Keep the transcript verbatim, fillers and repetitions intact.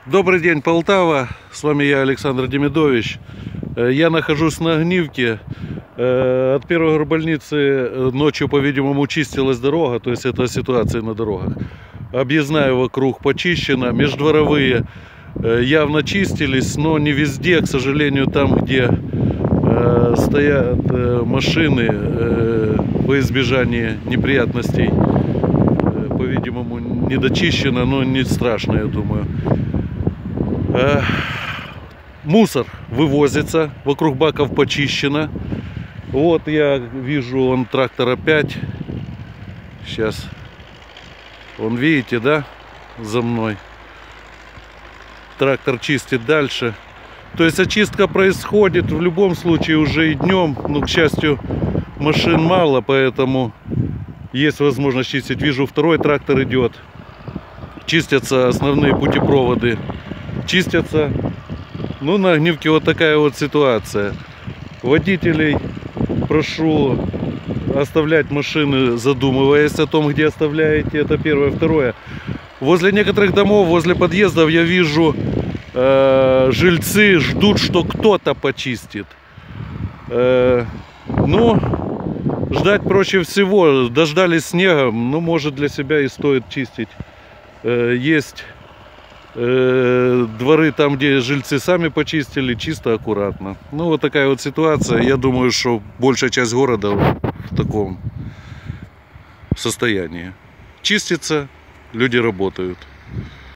Добрый день, Полтава. С вами я, Александр Демидович. Я нахожусь на Огнивке. От первой горбольницы ночью, по-видимому, чистилась дорога. То есть это ситуация на дорогах. Объездная вокруг почищена. Междворовые явно чистились, но не везде. К сожалению, там, где стоят машины во избежание неприятностей, по-видимому, не дочищено, но не страшно, я думаю. Мусор вывозится, вокруг баков почищено. Вот я вижу, он трактор опять. Сейчас. Вон, видите, да, за мной. Трактор чистит дальше. То есть очистка происходит в любом случае уже и днем. Но, к счастью, машин мало, поэтому есть возможность чистить. Вижу, второй трактор идет. Чистятся основные путепроводы. Чистятся. Ну, на Огнивке вот такая вот ситуация. Водителей прошу оставлять машины, задумываясь о том, где оставляете. Это первое. Второе. Возле некоторых домов, возле подъездов я вижу, э, жильцы ждут, что кто-то почистит. Э, ну, ждать проще всего. Дождались снега, ну, может, для себя и стоит чистить. Э, есть э, дворы там, где жильцы сами почистили, чисто, аккуратно. Ну, вот такая вот ситуация. Я думаю, что большая часть города в таком состоянии. Чистится, люди работают.